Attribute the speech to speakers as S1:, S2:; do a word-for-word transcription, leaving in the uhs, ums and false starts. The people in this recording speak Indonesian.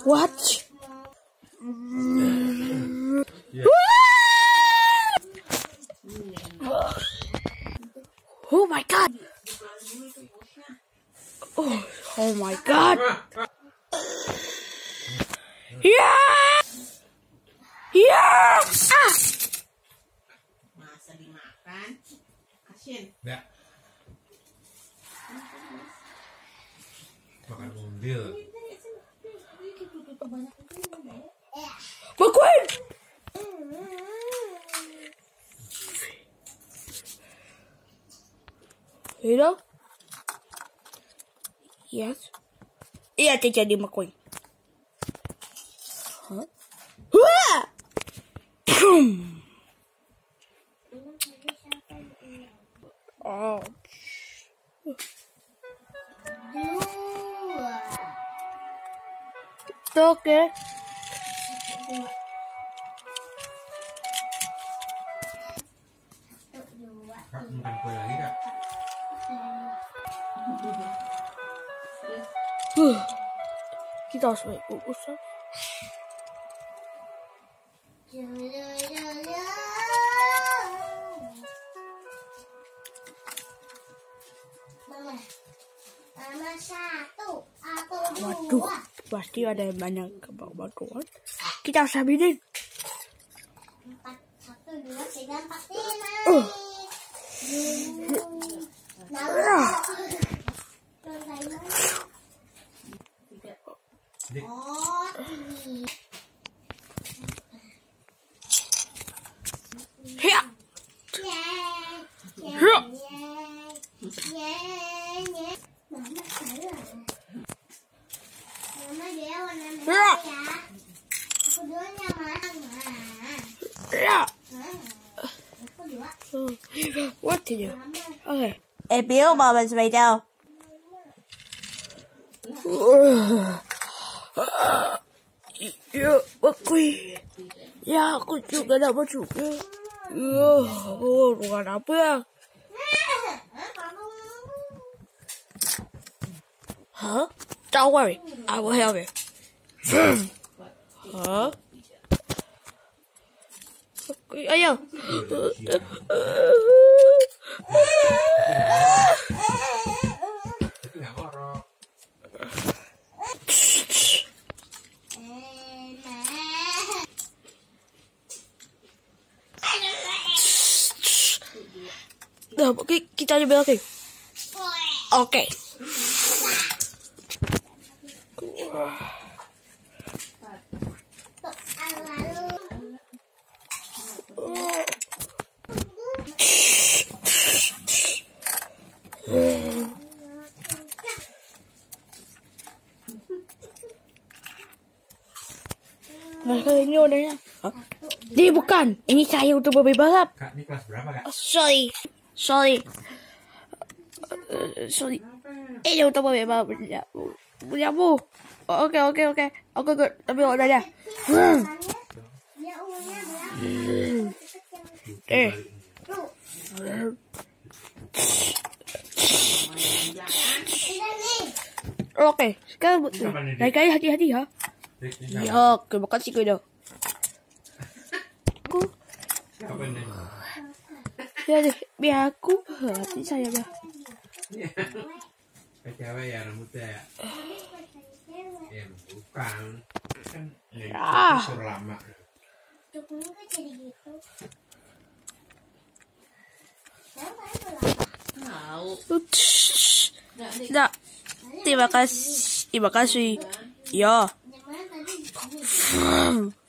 S1: What? Yeah. Oh my god! Oh, oh my god! Yeah! Yeah! Ah!
S2: Ya. Makan mobil.
S1: McQueen! You know? Yes. Iya, jadi McQueen. Huh? Wah! Boom! Oh. Oke. Okay.
S2: Kak, makan kue lagi, Kak?
S1: Uh, kita harus baik urusan. Waduh, pasti ada yang banyak kebawaan. Kita harus habisin.
S3: Empat, satu, dua, tiga, empat, lima.
S1: Uh.
S3: Oh, ini.
S1: Ya.
S3: Ya. Mama saya. Mama dia warna merah ya. Aku dulunya Mama.
S1: Ya.
S3: Aku dua.
S1: What to do? Okay.
S4: Ê Biếu bò mình mày đâu?
S1: Ya, McQueen. Ya, aku juga dapat juga. Ya, oh, bukan apa ya? Huh? Don't worry, I will help you. Huh? Ayo. Nah, oke, kita aja belok. Oke. Nah, ini wadahnya. Hah? Dia bukan. Ini saya untuk berbalap.
S2: Kak, ini kelas berapa, Kak?
S1: Oh, sorry. Sorry. Uh, sorry. Ini untuk berbalap. Punya bu. Oke, oke, oke. Oke, oke. Tapi wadahnya. Hmm. Eh. Oke, sekarang naik aja hati-hati ya. Ya, terima kasih gue dong. Aku. Ya deh, biar aku hati saya ya.
S2: Cewek ya rambutnya ya. Ya bukan. Kan
S1: Ah.
S2: disuruh lama.
S1: Tidak. Terima kasih. Terima kasih. Ya.